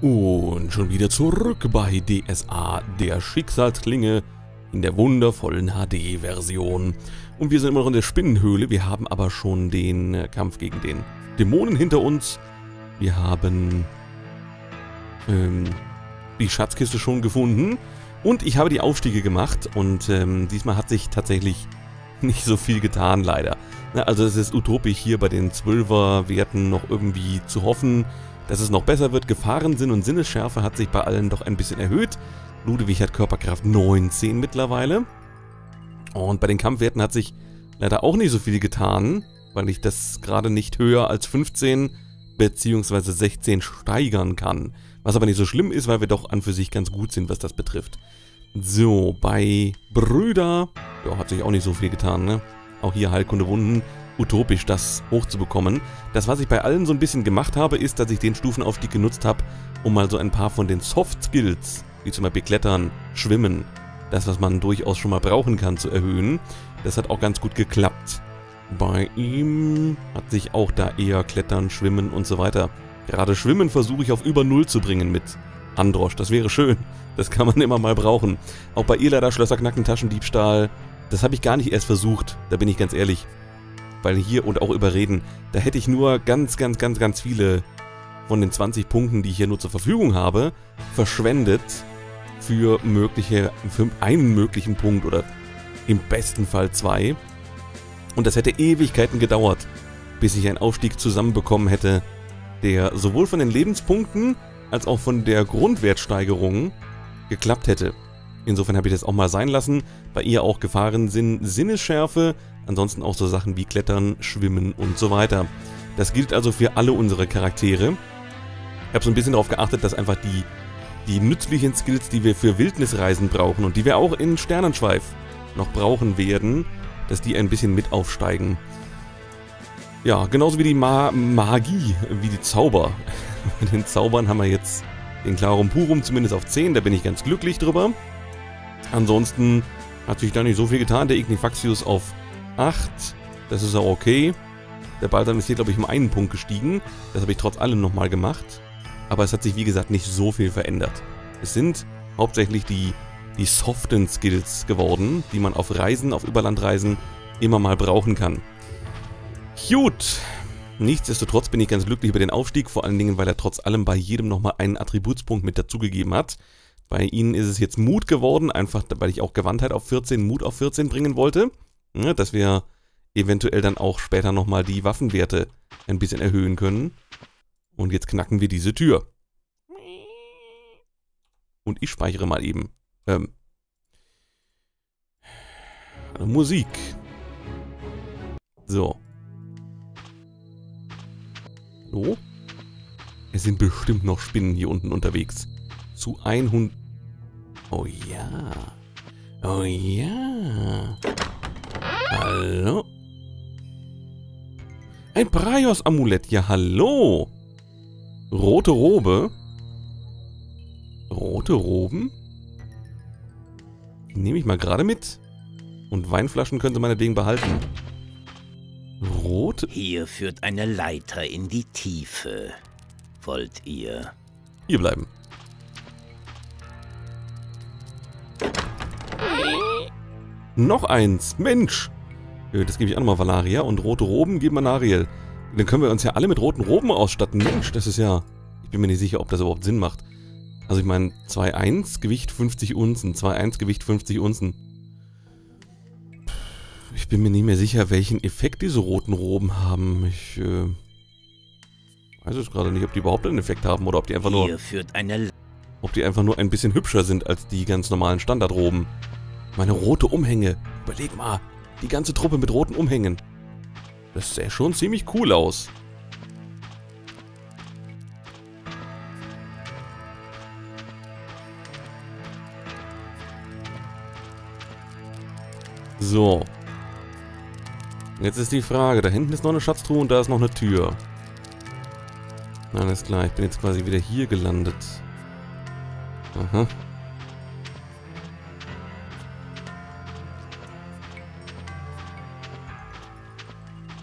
Und schon wieder zurück bei DSA, der Schicksalsklinge in der wundervollen HD-Version. Und wir sind immer noch in der Spinnenhöhle, wir haben aber schon den Kampf gegen den Dämonen hinter uns. Wir haben die Schatzkiste schon gefunden und ich habe die Aufstiege gemacht und diesmal hat sich tatsächlich nicht so viel getan, leider. Na, also es ist utopisch hier bei den 12er-Werten noch irgendwie zu hoffen, dass es noch besser wird. Gefahrensinn und Sinnesschärfe hat sich bei allen doch ein bisschen erhöht. Ludwig hat Körperkraft 19 mittlerweile. Und bei den Kampfwerten hat sich leider auch nicht so viel getan, weil ich das gerade nicht höher als 15 bzw. 16 steigern kann. Was aber nicht so schlimm ist, weil wir doch an für sich ganz gut sind, was das betrifft. So, bei Brüder, ja, hat sich auch nicht so viel getan, ne? Auch hier Heilkunde Wunden. Utopisch, das hochzubekommen. Das, was ich bei allen so ein bisschen gemacht habe, ist, dass ich den Stufenaufstieg genutzt habe, um mal so ein paar von den Soft Skills, wie zum Beispiel Klettern, Schwimmen, das, was man durchaus schon mal brauchen kann, zu erhöhen. Das hat auch ganz gut geklappt. Bei ihm hat sich auch da eher Klettern, Schwimmen und so weiter. Gerade Schwimmen versuche ich auf über 0 zu bringen mit Androsch. Das wäre schön. Das kann man immer mal brauchen. Auch bei ihr leider Schlösser knacken, Taschendiebstahl. Das habe ich gar nicht erst versucht, da bin ich ganz ehrlich. Weil hier und auch überreden, da hätte ich nur ganz viele von den 20 Punkten, die ich hier nur zur Verfügung habe, verschwendet für einen möglichen Punkt oder im besten Fall 2. Und das hätte Ewigkeiten gedauert, bis ich einen Aufstieg zusammenbekommen hätte, der sowohl von den Lebenspunkten als auch von der Grundwertsteigerung geklappt hätte. Insofern habe ich das auch mal sein lassen. Bei ihr auch Gefahrensinn, Sinnesschärfe, ansonsten auch so Sachen wie Klettern, Schwimmen und so weiter. Das gilt also für alle unsere Charaktere. Ich habe so ein bisschen darauf geachtet, dass einfach die nützlichen Skills, die wir für Wildnisreisen brauchen und die wir auch in Sternenschweif noch brauchen werden, dass die ein bisschen mit aufsteigen. Ja, genauso wie die Magie, wie die Zauber. Bei den Zaubern haben wir jetzt den Clarum Purum zumindest auf 10, da bin ich ganz glücklich drüber. Ansonsten hat sich da nicht so viel getan. Der Ignifaxius auf 8, das ist auch okay. Der Balsam ist hier, glaube ich, um einen Punkt gestiegen. Das habe ich trotz allem nochmal gemacht. Aber es hat sich, wie gesagt, nicht so viel verändert. Es sind hauptsächlich die soften Skills geworden, die man auf Reisen, auf Überlandreisen immer mal brauchen kann. Gut. Nichtsdestotrotz bin ich ganz glücklich über den Aufstieg, vor allen Dingen, weil er trotz allem bei jedem nochmal einen Attributspunkt mit dazugegeben hat. Bei ihnen ist es jetzt Mut geworden, einfach weil ich auch Gewandtheit auf 14, Mut auf 14 bringen wollte. Ja, dass wir eventuell dann auch später nochmal die Waffenwerte ein bisschen erhöhen können. Und jetzt knacken wir diese Tür. Und ich speichere mal eben. Musik. So. So. Es sind bestimmt noch Spinnen hier unten unterwegs. Zu 100... Oh ja. Oh ja. Hallo. Ein Braios-Amulett. Ja, hallo. Rote Robe. Rote Roben? Die nehme ich mal gerade mit. Und Weinflaschen können Sie meinetwegen behalten. Rot? Hier führt eine Leiter in die Tiefe. Wollt ihr? Hier bleiben. Noch eins. Mensch. Das gebe ich auch nochmal Valaria. Und rote Roben geben wir Nariel. Dann können wir uns ja alle mit roten Roben ausstatten. Mensch, das ist ja... Ich bin mir nicht sicher, ob das überhaupt Sinn macht. Also ich meine, 2,1 Gewicht 50 Unzen. 2,1 Gewicht 50 Unzen. Ich bin mir nicht mehr sicher, welchen Effekt diese roten Roben haben. Ich weiß es gerade nicht, ob die überhaupt einen Effekt haben oder ob die einfach nur... Hier führt eine... Ob die einfach nur ein bisschen hübscher sind als die ganz normalen Standardroben. Meine rote Umhänge. Überleg mal, die ganze Truppe mit roten Umhängen. Das sähe schon ziemlich cool aus. So. Jetzt ist die Frage, da hinten ist noch eine Schatztruhe und da ist noch eine Tür. Alles klar, ich bin jetzt quasi wieder hier gelandet. Aha.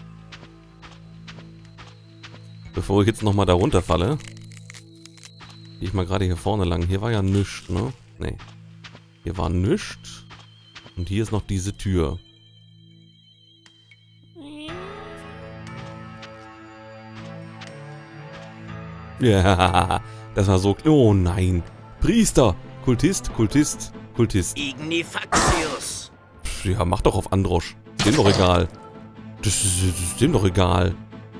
Bevor ich jetzt nochmal da runterfalle, Gehe ich mal gerade hier vorne lang. Hier war ja nichts, ne? Nee. Hier war nichts. Und hier ist noch diese Tür. Ja, das war so... Oh nein. Priester. Kultist, Kultist, Kultist. Ignifaxius. Ja, mach doch auf Androsch. Ist dem doch egal. Das ist dem doch egal.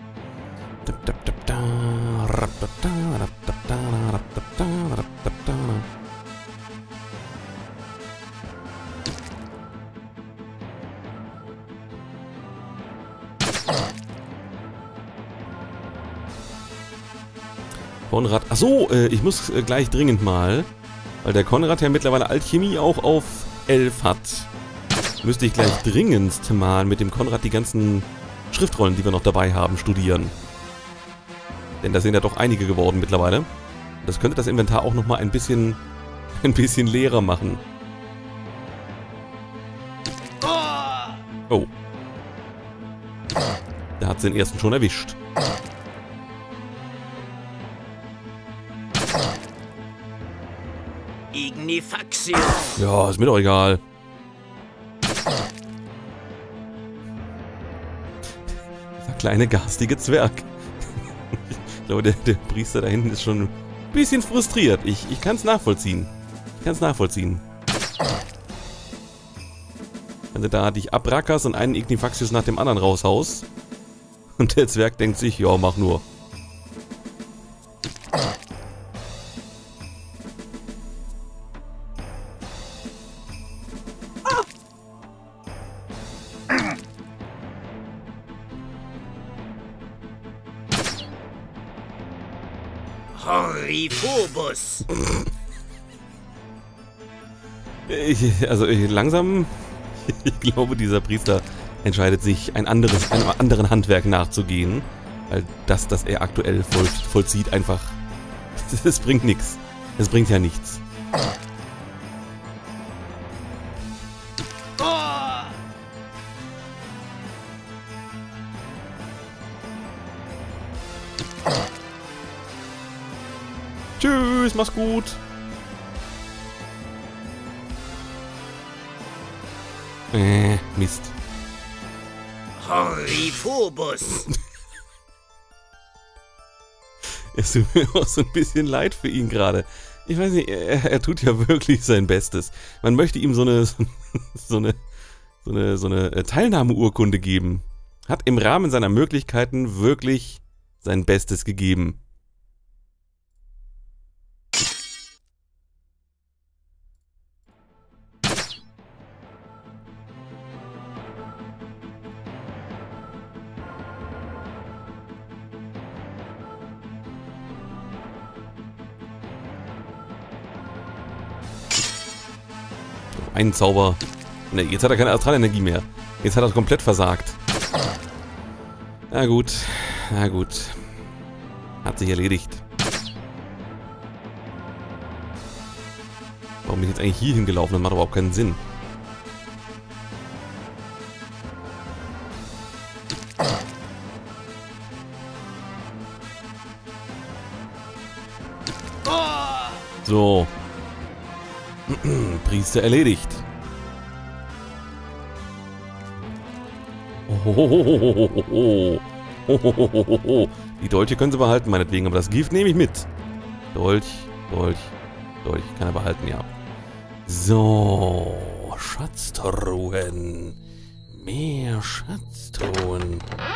Konrad. Achso, ich muss gleich dringend mal, weil der Konrad ja mittlerweile Alchemie auch auf 11 hat. Müsste ich gleich dringendst mal mit dem Konrad die ganzen Schriftrollen, die wir noch dabei haben, studieren. Denn da sind ja doch einige geworden mittlerweile. Das könnte das Inventar auch nochmal ein bisschen leerer machen. Oh. Da hat sie den ersten schon erwischt. Ignifaxius. Ja, ist mir doch egal. Dieser kleine garstige Zwerg. Ich glaube, der Priester da hinten ist schon ein bisschen frustriert. Ich kann es nachvollziehen. Wenn du da dich abrackerst und einen Ignifaxius nach dem anderen raushaust und der Zwerg denkt sich, ja, mach nur. Horrifobus. Also langsam, ich glaube, dieser Priester entscheidet sich, einem anderen Handwerk nachzugehen. Weil das er aktuell vollzieht, einfach, das bringt nichts. Es bringt ja nichts. Tschüss, mach's gut. Mist. Horrifobus. Es tut mir auch so ein bisschen leid für ihn gerade. Ich weiß nicht, er tut ja wirklich sein Bestes. Man möchte ihm so eine Teilnahmeurkunde geben. Hat im Rahmen seiner Möglichkeiten wirklich sein Bestes gegeben. Einen Zauber. Ne, jetzt hat er keine Astralenergie mehr. Jetzt hat er komplett versagt. Na gut. Na gut. Hat sich erledigt. Warum bin ich jetzt eigentlich hier hingelaufen? Das macht überhaupt keinen Sinn. So. Priester erledigt. Die Dolche können sie behalten, meinetwegen, aber das Gift nehme ich mit. Dolch. Kann er behalten, ja. So. Schatztruhen. Mehr Schatztruhen.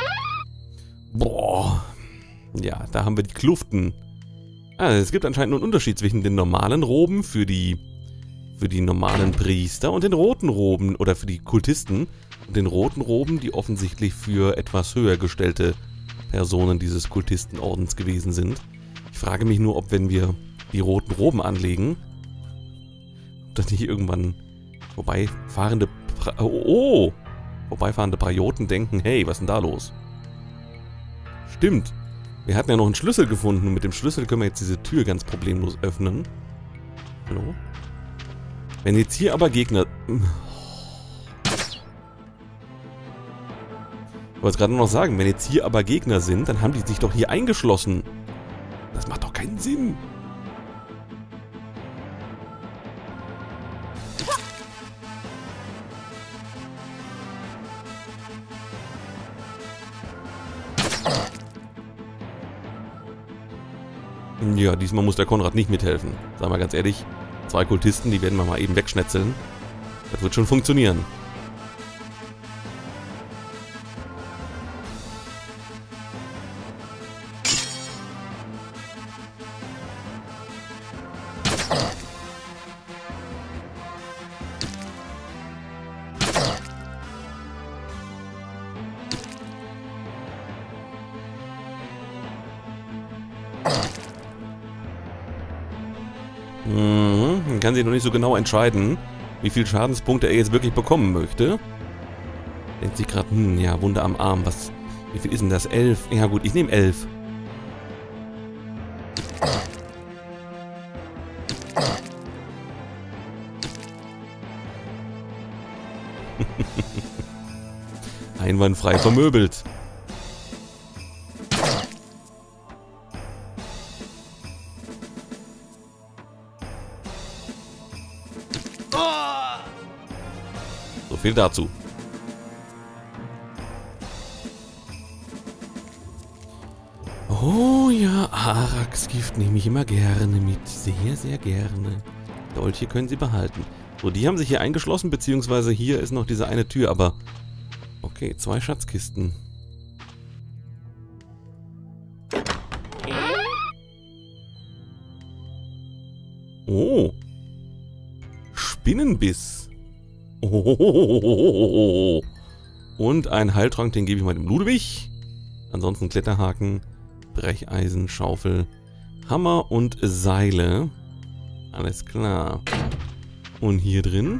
Boah. Ja, da haben wir die Kluften. Also, es gibt anscheinend nur einen Unterschied zwischen den normalen Roben für die normalen Priester und den roten Roben, oder für die Kultisten, und den roten Roben, die offensichtlich für etwas höher gestellte Personen dieses Kultistenordens gewesen sind. Ich frage mich nur, ob, wenn wir die roten Roben anlegen, ob das nicht irgendwann vorbeifahrende Prioten denken, hey, was ist denn da los? Stimmt. Wir hatten ja noch einen Schlüssel gefunden und mit dem Schlüssel können wir jetzt diese Tür ganz problemlos öffnen. Hallo? Wenn jetzt hier aber Gegner... Ich wollte es gerade noch sagen, wenn jetzt hier aber Gegner sind, dann haben die sich doch hier eingeschlossen. Das macht doch keinen Sinn. Ja, diesmal muss der Konrad nicht mithelfen. Sagen wir ganz ehrlich, 2 Kultisten, die werden wir mal eben wegschnetzeln. Das wird schon funktionieren. Man kann sich noch nicht so genau entscheiden, wie viel Schadenspunkte er jetzt wirklich bekommen möchte. Denkt sich gerade, ja, Wunde am Arm, wie viel ist denn das? 11? Ja gut, ich nehme 11. Einwandfrei vermöbelt. So viel dazu. Oh ja, Arax-Gift nehme ich immer gerne mit. Sehr, sehr gerne. Dolche können Sie behalten. So, die haben sich hier eingeschlossen, beziehungsweise hier ist noch diese eine Tür, aber... Okay, 2 Schatzkisten. Oh. Spinnenbiss. Oh. Und ein Heiltrank, den gebe ich mal dem Ludwig. Ansonsten Kletterhaken, Brecheisen, Schaufel, Hammer und Seile. Alles klar. Und hier drin?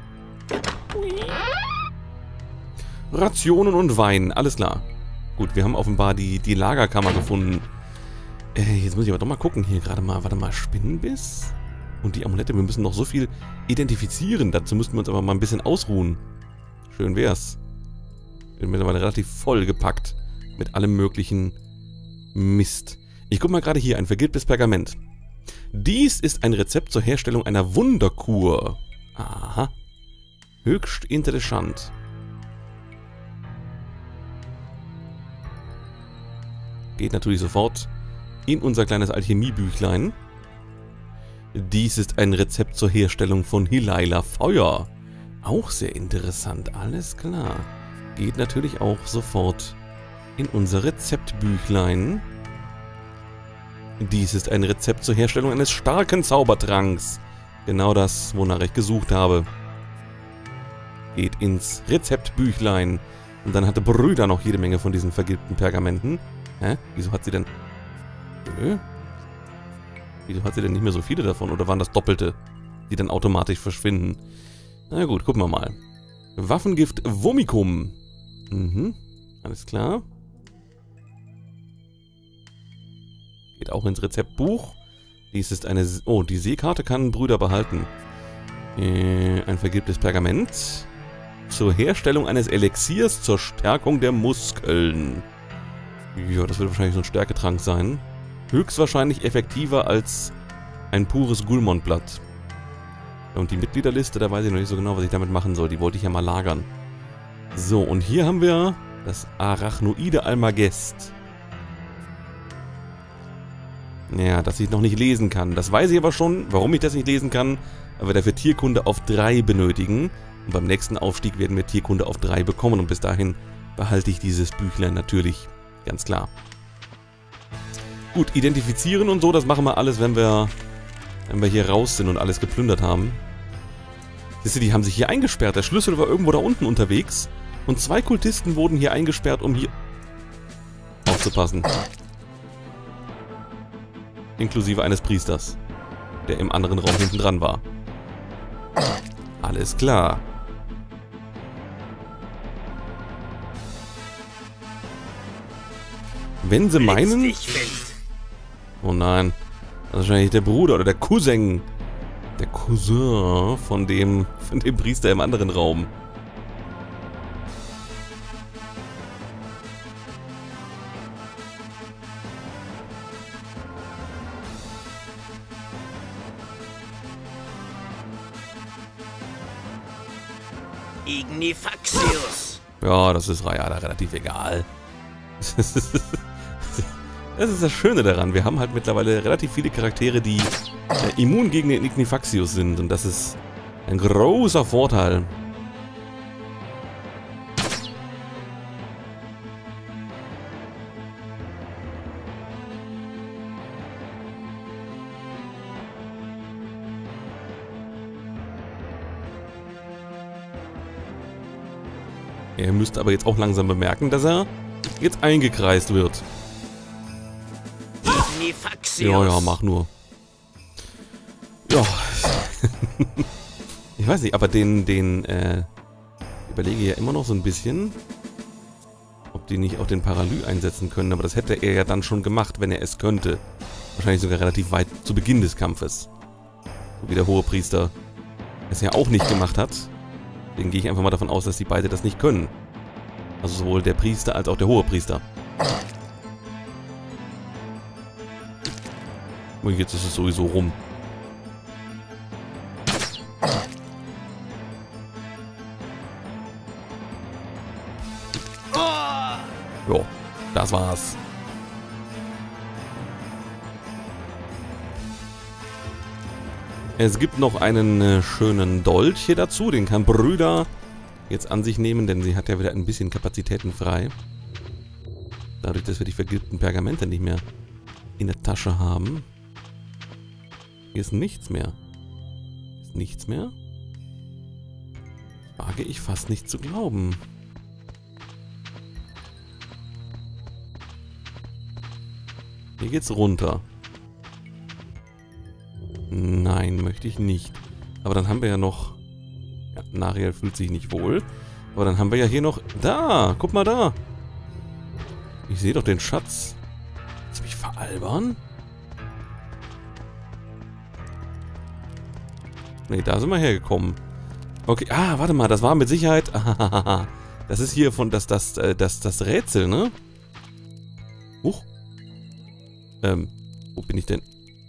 Rationen und Wein, alles klar. Gut, wir haben offenbar die Lagerkammer gefunden. Jetzt muss ich aber doch mal gucken hier gerade mal. Warte mal, Spinnenbiss? Und die Amulette, wir müssen noch so viel identifizieren. Dazu müssten wir uns aber mal ein bisschen ausruhen. Schön wär's. Wir sind mittlerweile relativ voll gepackt. Mit allem möglichen Mist. Ich guck mal gerade hier, ein vergilbtes Pergament. Dies ist ein Rezept zur Herstellung einer Wunderkur. Aha. Höchst interessant. Geht natürlich sofort in unser kleines Alchemiebüchlein. Dies ist ein Rezept zur Herstellung von Hilaila Feuer. Auch sehr interessant, alles klar. Geht natürlich auch sofort in unser Rezeptbüchlein. Dies ist ein Rezept zur Herstellung eines starken Zaubertranks. Genau das, wonach ich gesucht habe. Geht ins Rezeptbüchlein. Und dann hatte Brüder noch jede Menge von diesen vergilbten Pergamenten. Hä? Wieso hat sie denn... Wieso hat sie denn nicht mehr so viele davon? Oder waren das Doppelte, die dann automatisch verschwinden? Na gut, gucken wir mal. Waffengift Vomicum. Alles klar. Geht auch ins Rezeptbuch. Dies ist eine... Oh, die Seekarte kann Brüder behalten. Ein vergilbtes Pergament. Zur Herstellung eines Elixiers zur Stärkung der Muskeln. Ja, das wird wahrscheinlich so ein Stärketrank sein. Höchstwahrscheinlich effektiver als ein pures Gulmont-Blatt. Und die Mitgliederliste, da weiß ich noch nicht so genau, was ich damit machen soll. Die wollte ich ja mal lagern. So, und hier haben wir das Arachnoide Almagest. Ja, das ich noch nicht lesen kann. Das weiß ich aber schon, warum ich das nicht lesen kann, weil wir dafür Tierkunde auf 3 benötigen. Und beim nächsten Aufstieg werden wir Tierkunde auf 3 bekommen. Und bis dahin behalte ich dieses Büchlein natürlich. Ganz klar. Gut, identifizieren und so, das machen wir alles, wenn wir hier raus sind und alles geplündert haben. Siehst du, die haben sich hier eingesperrt. Der Schlüssel war irgendwo da unten unterwegs. Und 2 Kultisten wurden hier eingesperrt, um hier aufzupassen. Inklusive eines Priesters, der im anderen Raum hinten dran war. Alles klar. Wenn sie meinen... Oh nein. Das ist wahrscheinlich der Bruder oder der Cousin. Der Cousin von dem Priester im anderen Raum. Ignifaxius. Ja, das ist ja relativ egal. Das ist das Schöne daran. Wir haben halt mittlerweile relativ viele Charaktere, die immun gegen den Ignifaxius sind. Und das ist ein großer Vorteil. Er müsste aber jetzt auch langsam bemerken, dass er jetzt eingekreist wird. Ja, mach nur. Ja. Ich weiß nicht, aber überlege ja immer noch so ein bisschen, ob die nicht auch den Paralü einsetzen können. Aber das hätte er ja dann schon gemacht, wenn er es könnte. Wahrscheinlich sogar relativ weit zu Beginn des Kampfes. So wie der Hohepriester es ja auch nicht gemacht hat. Deswegen gehe ich einfach mal davon aus, dass die beide das nicht können. Also sowohl der Priester als auch der Hohepriester. Und jetzt ist es sowieso rum. Jo, das war's. Es gibt noch einen schönen Dolch hier dazu. Den kann Brüder jetzt an sich nehmen, denn sie hat ja wieder ein bisschen Kapazitäten frei. Dadurch, dass wir die vergilbten Pergamente nicht mehr in der Tasche haben. Hier ist nichts mehr. Ist nichts mehr? Wage ich fast nicht zu glauben. Hier geht's runter. Nein, möchte ich nicht. Aber dann haben wir ja noch... Ja, Nariel fühlt sich nicht wohl. Aber dann haben wir ja hier noch... Da! Guck mal da! Ich sehe doch den Schatz. Willst du mich veralbern? Nee, da sind wir hergekommen. Okay, warte mal, das war mit Sicherheit... Das ist hier von das Rätsel, ne? Huch. Wo bin ich denn?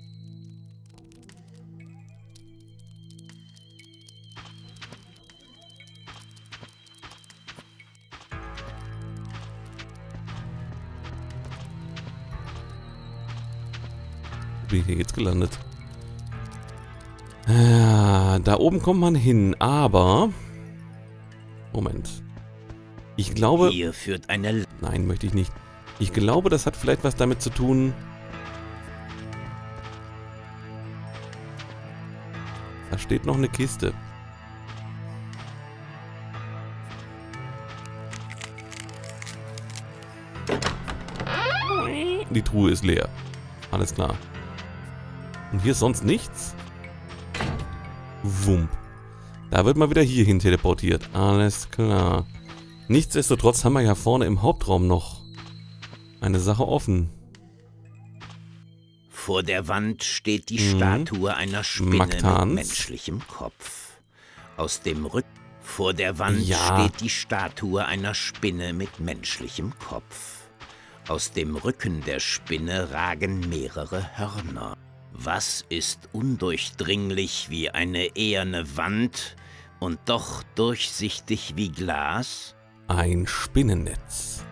Wo bin ich hier jetzt gelandet? Da oben kommt man hin, aber... Moment. Ich glaube... Hier führt eine... Nein, möchte ich nicht. Ich glaube, das hat vielleicht was damit zu tun... Da steht noch eine Kiste. Die Truhe ist leer. Alles klar. Und hier ist sonst nichts? Wump. Da wird man wieder hierhin teleportiert. Alles klar. Nichtsdestotrotz haben wir ja vorne im Hauptraum noch eine Sache offen. Vor der Wand steht die Statue einer Spinne Magtans. mit menschlichem Kopf. Aus dem Rücken. Vor der Wand steht die Statue einer Spinne mit menschlichem Kopf. Aus dem Rücken der Spinne ragen mehrere Hörner. Was ist undurchdringlich wie eine eherne Wand und doch durchsichtig wie Glas? Ein Spinnennetz.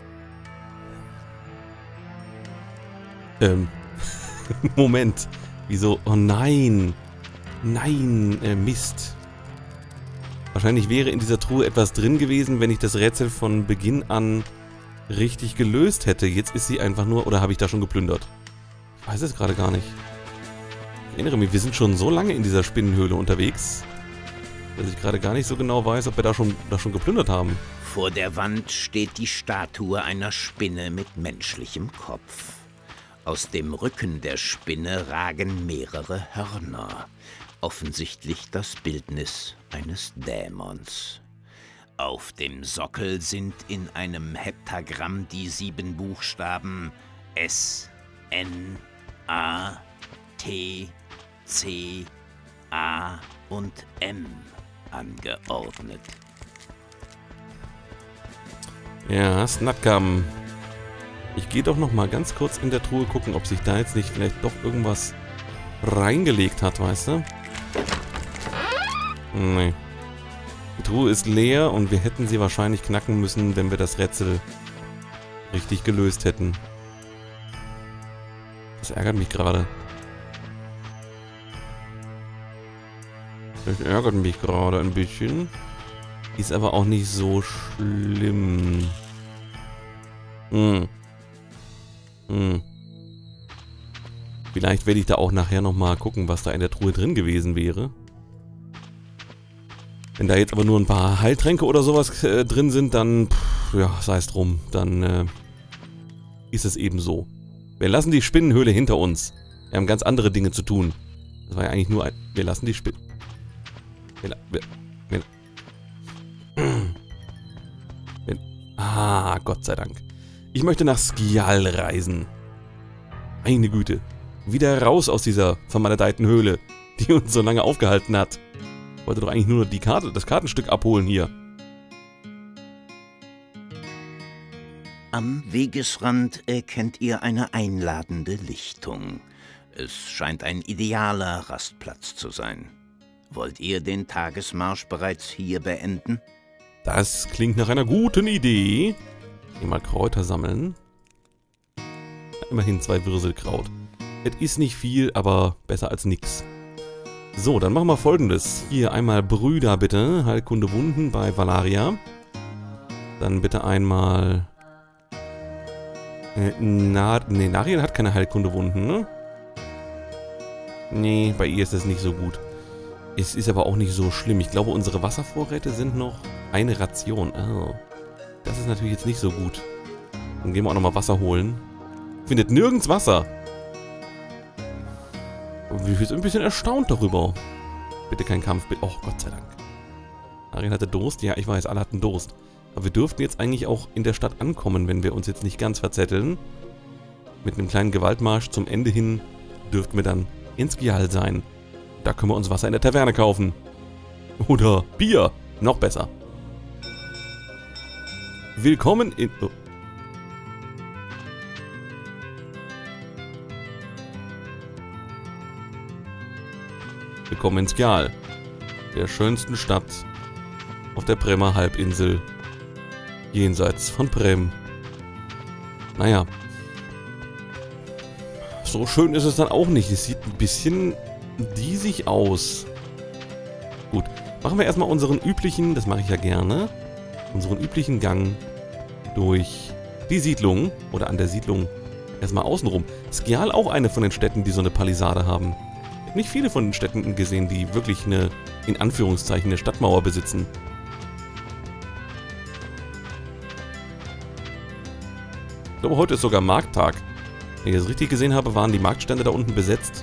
Moment. Wieso? Oh nein. Nein, Mist. Wahrscheinlich wäre in dieser Truhe etwas drin gewesen, wenn ich das Rätsel von Beginn an richtig gelöst hätte. Jetzt ist sie einfach nur... Oder habe ich da schon geplündert? Ich weiß es gerade gar nicht. Ich erinnere mich, wir sind schon so lange in dieser Spinnenhöhle unterwegs, dass ich gerade gar nicht so genau weiß, ob wir da schon geplündert haben. Vor der Wand steht die Statue einer Spinne mit menschlichem Kopf. Aus dem Rücken der Spinne ragen mehrere Hörner. Offensichtlich das Bildnis eines Dämons. Auf dem Sockel sind in einem Heptagramm die 7 Buchstaben S, N, A, T, C, A und M angeordnet. Ja, Snatkam. Ich gehe doch noch mal ganz kurz in der Truhe gucken, ob sich da jetzt nicht vielleicht doch irgendwas reingelegt hat, weißt du? Nee. Die Truhe ist leer und wir hätten sie wahrscheinlich knacken müssen, wenn wir das Rätsel richtig gelöst hätten. Das ärgert mich gerade. Das ärgert mich gerade ein bisschen. Ist aber auch nicht so schlimm. Vielleicht werde ich da auch nachher nochmal gucken, was da in der Truhe drin gewesen wäre. Wenn da jetzt aber nur ein paar Heiltränke oder sowas drin sind, dann, ja, sei es drum. Dann ist es eben so. Wir lassen die Spinnenhöhle hinter uns. Wir haben ganz andere Dinge zu tun. Das war ja eigentlich nur ein... Wir lassen die Spinnen... Gott sei Dank. Ich möchte nach Skjal reisen. Meine Güte. Wieder raus aus dieser vermaledeiten Höhle, die uns so lange aufgehalten hat. Ich wollte doch eigentlich nur das Kartenstück abholen hier. Am Wegesrand erkennt ihr eine einladende Lichtung. Es scheint ein idealer Rastplatz zu sein. Wollt ihr den Tagesmarsch bereits hier beenden? Das klingt nach einer guten Idee. Hier mal Kräuter sammeln. Immerhin 2 Würselkraut. Es ist nicht viel, aber besser als nix. So, dann machen wir Folgendes. Hier einmal Brüder bitte. Heilkunde Wunden bei Valaria. Dann bitte einmal... Nariel hat keine Heilkunde Wunden, ne? Nee, bei ihr ist es nicht so gut. Es ist aber auch nicht so schlimm. Ich glaube, unsere Wasservorräte sind noch eine Ration. Oh. Das ist natürlich jetzt nicht so gut. Dann gehen wir auch nochmal Wasser holen. Findet nirgends Wasser. Ich bin ein bisschen erstaunt darüber. Bitte kein Kampf. Oh, Gott sei Dank. Ariel hatte Durst. Ja, ich weiß, alle hatten Durst. Aber wir dürften jetzt eigentlich auch in der Stadt ankommen, wenn wir uns jetzt nicht ganz verzetteln. Mit einem kleinen Gewaltmarsch zum Ende hin dürften wir dann in Skjal sein. Da können wir uns Wasser in der Taverne kaufen. Oder Bier. Noch besser. Willkommen in... Oh. Willkommen in Skjal. Der schönsten Stadt auf der Bremer Halbinsel. Jenseits von Brem. Naja. So schön ist es dann auch nicht. Es sieht ein bisschen diesig aus. Gut. Machen wir erstmal unseren üblichen, das mache ich ja gerne, unseren üblichen Gang durch die Siedlung oder an der Siedlung erstmal außenrum. Skjal auch eine von den Städten, die so eine Palisade haben. Ich habe nicht viele von den Städten gesehen, die wirklich eine, in Anführungszeichen, eine Stadtmauer besitzen. Ich glaube, heute ist sogar Markttag. Wenn ich das richtig gesehen habe, waren die Marktstände da unten besetzt.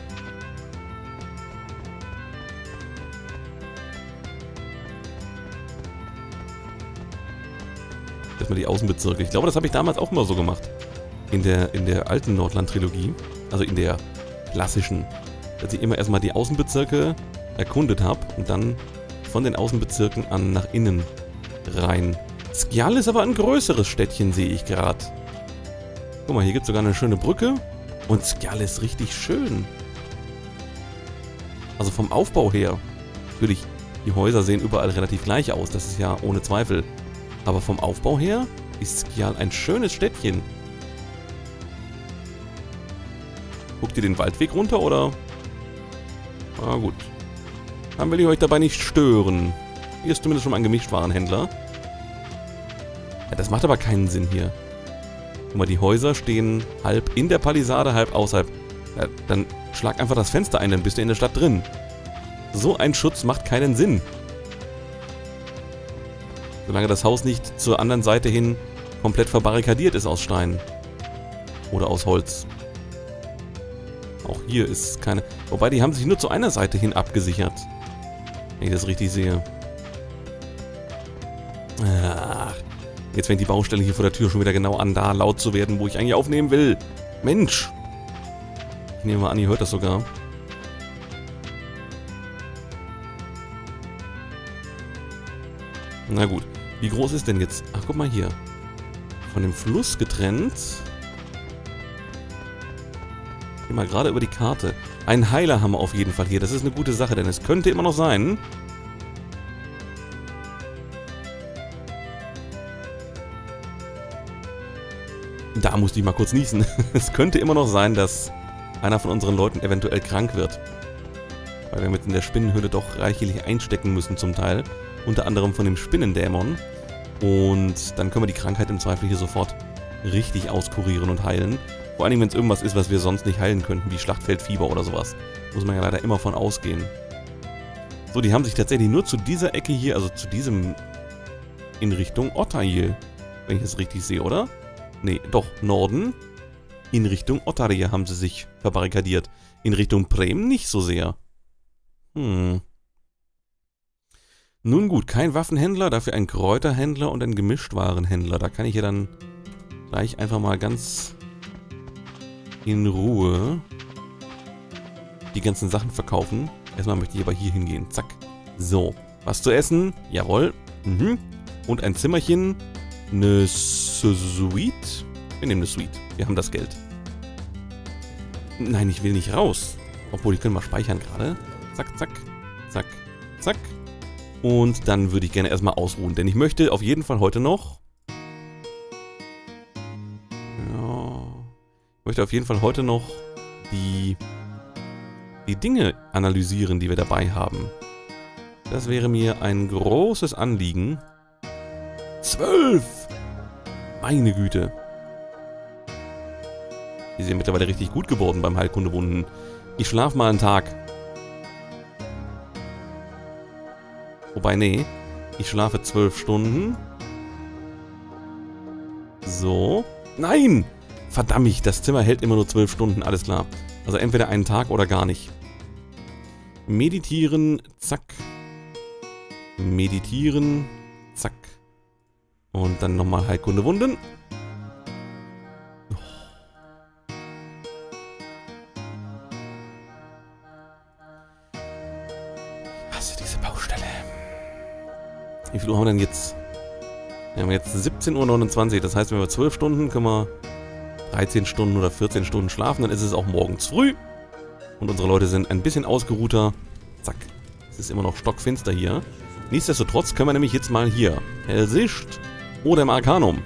Erstmal die Außenbezirke. Ich glaube, das habe ich damals auch immer so gemacht. In der alten Nordland-Trilogie. Also in der klassischen. Dass ich immer erstmal die Außenbezirke erkundet habe und dann von den Außenbezirken an nach innen rein. Skjal ist aber ein größeres Städtchen, sehe ich gerade. Guck mal, hier gibt es sogar eine schöne Brücke. Und Skjal ist richtig schön. Also vom Aufbau her. Natürlich, die Häuser sehen überall relativ gleich aus. Das ist ja ohne Zweifel. Aber vom Aufbau her ist Skjal ein schönes Städtchen. Guckt ihr den Waldweg runter, oder? Na gut. Dann will ich euch dabei nicht stören. Hier ist zumindest schon mal ein Gemischtwarenhändler. Ja, das macht aber keinen Sinn hier. Guck mal, die Häuser stehen halb in der Palisade, halb außerhalb. Ja, dann schlag einfach das Fenster ein, dann bist du in der Stadt drin. So ein Schutz macht keinen Sinn. Solange das Haus nicht zur anderen Seite hin komplett verbarrikadiert ist aus Stein. Oder aus Holz. Auch hier ist keine... Wobei, die haben sich nur zu einer Seite hin abgesichert. Wenn ich das richtig sehe. Ach, jetzt fängt die Baustelle hier vor der Tür schon wieder genau an, da laut zu werden, wo ich eigentlich aufnehmen will. Mensch! Ich nehme mal an, ihr hört das sogar. Na gut. Wie groß ist denn jetzt... Ach, guck mal hier. Von dem Fluss getrennt. Geh mal gerade über die Karte. Einen Heiler haben wir auf jeden Fall hier. Das ist eine gute Sache, denn es könnte immer noch sein... Da musste ich mal kurz niesen. Es könnte immer noch sein, dass einer von unseren Leuten eventuell krank wird. Weil wir mit in der Spinnenhöhle doch reichlich einstecken müssen zum Teil. Unter anderem von dem Spinnendämon. Und dann können wir die Krankheit im Zweifel hier sofort richtig auskurieren und heilen. Vor allem, wenn es irgendwas ist, was wir sonst nicht heilen könnten, wie Schlachtfeldfieber oder sowas. Muss man ja leider immer von ausgehen. So, die haben sich tatsächlich nur zu dieser Ecke hier, also zu diesem in Richtung Ottail, wenn ich das richtig sehe, oder? Nee, doch, Norden. In Richtung Ottail haben sie sich verbarrikadiert. In Richtung Bremen nicht so sehr. Nun gut, kein Waffenhändler, dafür ein Kräuterhändler und ein Gemischtwarenhändler. Da kann ich ja dann gleich einfach mal ganz in Ruhe die ganzen Sachen verkaufen. Erstmal möchte ich aber hier hingehen. Zack. So, was zu essen? Jawohl. Und ein Zimmerchen. Eine Suite. Wir nehmen eine Suite. Wir haben das Geld. Nein, ich will nicht raus. Obwohl, ich kann mal speichern gerade. Zack, zack, zack, zack. Und dann würde ich gerne erstmal ausruhen. Denn ich möchte auf jeden Fall heute noch... Ja... Ich möchte auf jeden Fall heute noch die Dinge analysieren, die wir dabei haben. Das wäre mir ein großes Anliegen. 12! Meine Güte. Die sind mittlerweile richtig gut geworden beim Heilkundewunden. Ich schlafe mal einen Tag. Wobei, nee. Ich schlafe 12 Stunden. So. Nein! Verdammt, das Zimmer hält immer nur 12 Stunden, alles klar. Also entweder einen Tag oder gar nicht. Meditieren, zack. Meditieren, zack. Und dann nochmal Heilkundewunden. Ich hasse diese Baustelle. Wie viel Uhr haben wir denn jetzt? Wir haben jetzt 17:29 Uhr, das heißt, wenn wir 12 Stunden, können wir 13 Stunden oder 14 Stunden schlafen, dann ist es auch morgens früh. Und unsere Leute sind ein bisschen ausgeruhter. Zack. Es ist immer noch stockfinster hier. Nichtsdestotrotz können wir nämlich jetzt mal hier Hellsicht oder im Arcanum.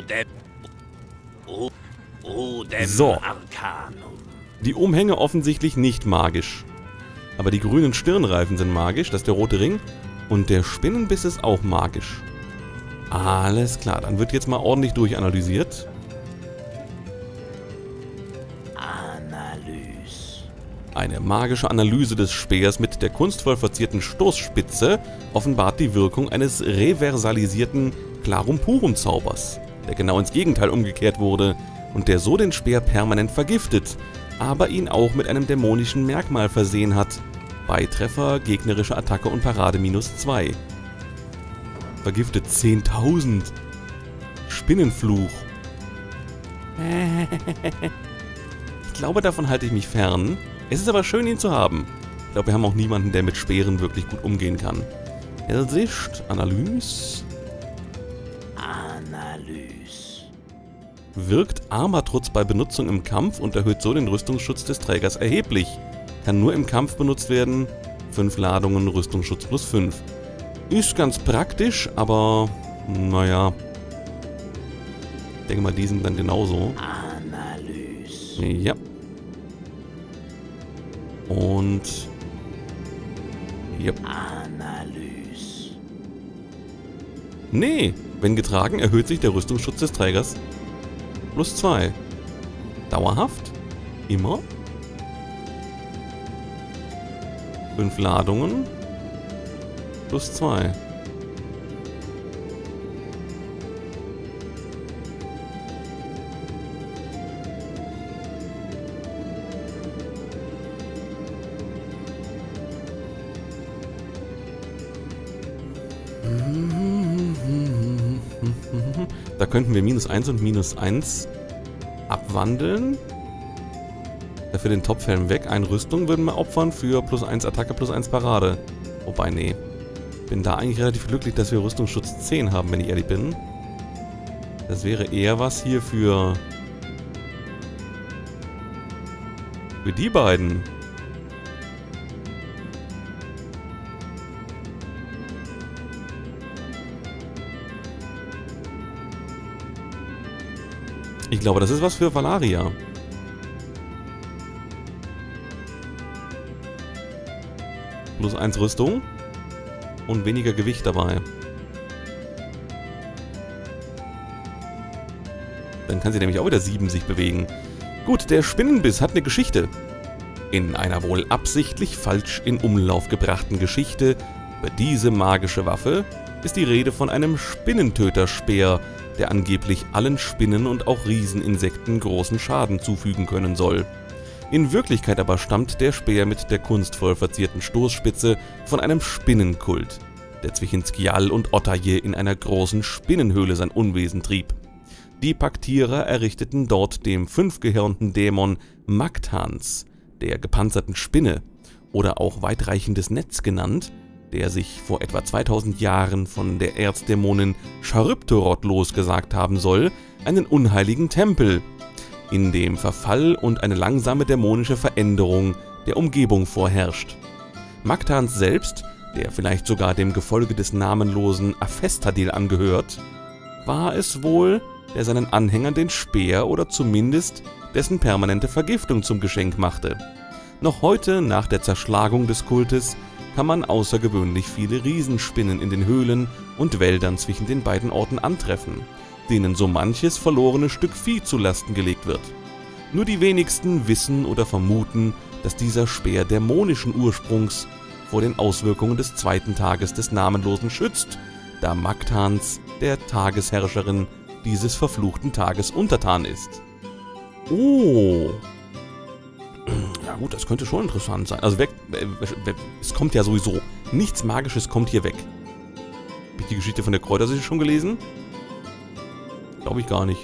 So. Die Umhänge offensichtlich nicht magisch. Aber die grünen Stirnreifen sind magisch, das ist der rote Ring. Und der Spinnenbiss ist auch magisch. Alles klar, dann wird jetzt mal ordentlich durchanalysiert. Eine magische Analyse des Speers mit der kunstvoll verzierten Stoßspitze offenbart die Wirkung eines reversalisierten Clarum Purum Zaubers, der genau ins Gegenteil umgekehrt wurde und der so den Speer permanent vergiftet, aber ihn auch mit einem dämonischen Merkmal versehen hat. Bei Treffer, gegnerische Attacke und Parade -2. Vergiftet 10.000. Spinnenfluch. Ich glaube, davon halte ich mich fern. Es ist aber schön, ihn zu haben. Ich glaube, wir haben auch niemanden, der mit Speeren wirklich gut umgehen kann. Hellsicht, Analyse. Wirkt Armatrutz bei Benutzung im Kampf und erhöht so den Rüstungsschutz des Trägers erheblich. Kann nur im Kampf benutzt werden. 5 Ladungen, Rüstungsschutz +5. Ist ganz praktisch, aber naja. Ich denke mal, die sind dann genauso. Ja. Und... Yep. Nee, wenn getragen, erhöht sich der Rüstungsschutz des Trägers +2. Dauerhaft? Immer? 5 Ladungen +2. Da könnten wir -1 und -1 abwandeln. Dafür den Topfhelm weg. Eine Rüstung würden wir opfern für +1 Attacke, +1 Parade. Wobei, nee. Bin da eigentlich relativ glücklich, dass wir Rüstungsschutz 10 haben, wenn ich ehrlich bin. Das wäre eher was hier für die beiden. Ich glaube, das ist was für Valeria. +1 Rüstung. Und weniger Gewicht dabei. Dann kann sie nämlich auch wieder 7 sich bewegen. Gut, der Spinnenbiss hat eine Geschichte. In einer wohl absichtlich falsch in Umlauf gebrachten Geschichte über diese magische Waffe ist die Rede von einem Spinnentöterspeer, der angeblich allen Spinnen und auch Rieseninsekten großen Schaden zufügen können soll. In Wirklichkeit aber stammt der Speer mit der kunstvoll verzierten Stoßspitze von einem Spinnenkult, der zwischen Skjal und Ottaje in einer großen Spinnenhöhle sein Unwesen trieb. Die Paktierer errichteten dort dem 5-gehörnten Dämon Magthans, der gepanzerten Spinne, oder auch weitreichendes Netz genannt, der sich vor etwa 2000 Jahren von der Erzdämonin Charybdorot losgesagt haben soll, einen unheiligen Tempel, in dem Verfall und eine langsame dämonische Veränderung der Umgebung vorherrscht. Magthans selbst, der vielleicht sogar dem Gefolge des namenlosen Aphestadil angehört, war es wohl, der seinen Anhängern den Speer oder zumindest dessen permanente Vergiftung zum Geschenk machte. Noch heute, nach der Zerschlagung des Kultes, kann man außergewöhnlich viele Riesenspinnen in den Höhlen und Wäldern zwischen den beiden Orten antreffen, denen so manches verlorene Stück Vieh zu Lasten gelegt wird. Nur die wenigsten wissen oder vermuten, dass dieser Speer dämonischen Ursprungs vor den Auswirkungen des 2. Tages des Namenlosen schützt, da Magthans, der Tagesherrscherin, dieses verfluchten Tages untertan ist. Oh. Ja gut, das könnte schon interessant sein. Also es kommt ja sowieso. Nichts Magisches kommt hier weg. Habe ich die Geschichte von der Kräutersichel schon gelesen? Glaube ich gar nicht.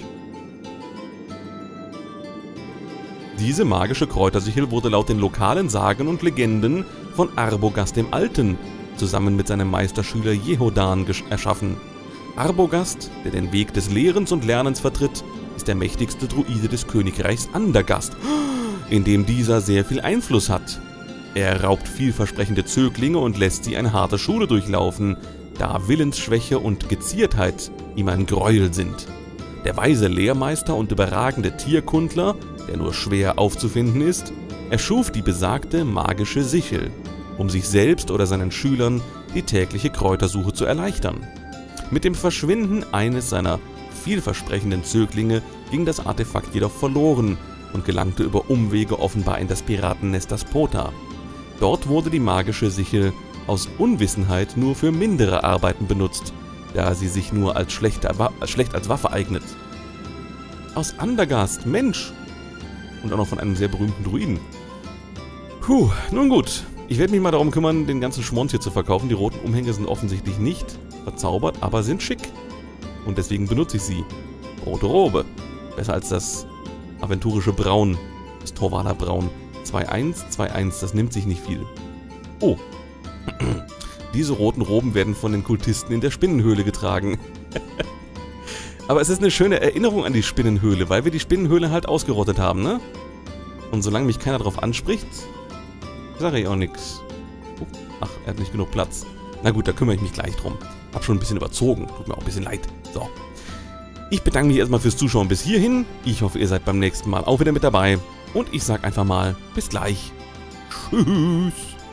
Diese magische Kräutersichel wurde laut den lokalen Sagen und Legenden von Arbogast dem Alten zusammen mit seinem Meisterschüler Jehodan erschaffen. Arbogast, der den Weg des Lehrens und Lernens vertritt, ist der mächtigste Druide des Königreichs Andergast, in dem dieser sehr viel Einfluss hat. Er raubt vielversprechende Zöglinge und lässt sie eine harte Schule durchlaufen, da Willensschwäche und Geziertheit ihm ein Gräuel sind. Der weise Lehrmeister und überragende Tierkundler, der nur schwer aufzufinden ist, erschuf die besagte magische Sichel, um sich selbst oder seinen Schülern die tägliche Kräutersuche zu erleichtern. Mit dem Verschwinden eines seiner vielversprechenden Zöglinge ging das Artefakt jedoch verloren und gelangte über Umwege offenbar in das Piratennest Daspota. Dort wurde die magische Sichel aus Unwissenheit nur für mindere Arbeiten benutzt, da sie sich nur als schlecht als Waffe eignet. Aus Andergast, Mensch! Und auch noch von einem sehr berühmten Druiden. Puh, nun gut. Ich werde mich mal darum kümmern, den ganzen Schmonz hier zu verkaufen. Die roten Umhänge sind offensichtlich nicht verzaubert, aber sind schick. Und deswegen benutze ich sie. Rote Robe. Besser als das aventurische Braun. Das Torvaler Braun. 2-1, 2-1, das nimmt sich nicht viel. Oh. Diese roten Roben werden von den Kultisten in der Spinnenhöhle getragen. Aber es ist eine schöne Erinnerung an die Spinnenhöhle, weil wir die Spinnenhöhle halt ausgerottet haben, ne? Und solange mich keiner drauf anspricht, sage ich auch nichts. Ach, er hat nicht genug Platz. Na gut, da kümmere ich mich gleich drum. Hab schon ein bisschen überzogen. Tut mir auch ein bisschen leid. So. Ich bedanke mich erstmal fürs Zuschauen bis hierhin. Ich hoffe, ihr seid beim nächsten Mal auch wieder mit dabei. Und ich sag einfach mal, bis gleich. Tschüss.